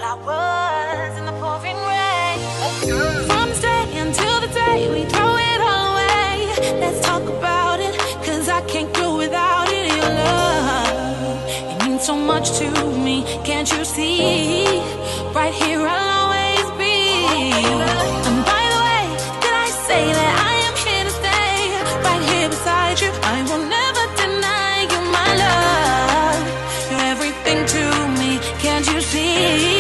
I was in the pouring rain. From this day until the day we throw it all away. Let's talk about it, cause I can't go without it. Your love, it means so much to me. Can't you see? Right here I'll always be. And by the way, did I say that I am here to stay? Right here beside you, I will never deny you my love. You're everything to me, can't you see?